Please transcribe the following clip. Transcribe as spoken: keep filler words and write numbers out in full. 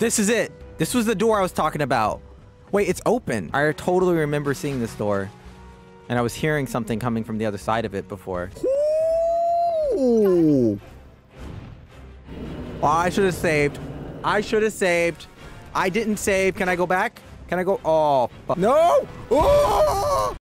This is it. This was the door I was talking about. Wait, it's open. I totally remember seeing this door. And I was hearing something coming from the other side of it before. Ooh. Oh, I should have saved. I should have saved. I didn't save. Can I go back? Can I go? Oh, fuck. No! Oh!